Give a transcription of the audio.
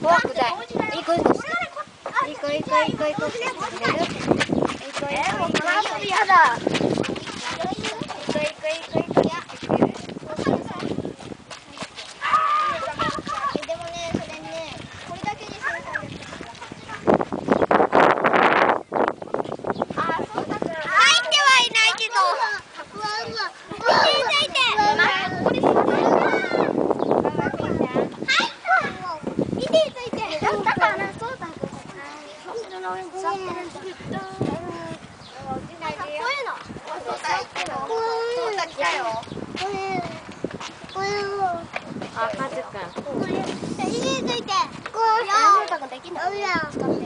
フォークだ。いい子いい子。いい子いい子いい子いい子。やだ。あ、カズくん。